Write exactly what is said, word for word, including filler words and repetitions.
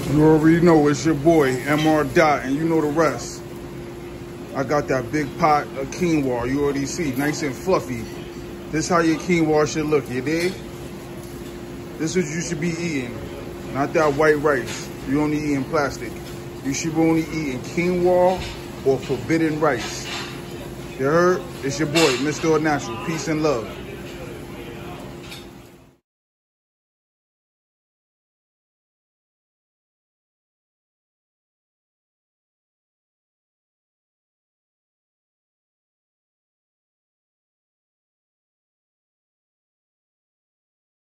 You already know it's your boy, M R Dot, and you know the rest. I got that big pot of quinoa, you already see, nice and fluffy. This how your quinoa should look, you dig? This is what you should be eating, not that white rice. You only eating plastic. You should be only eating quinoa or forbidden rice. You heard? It's your boy, Mister Natural. Peace and love.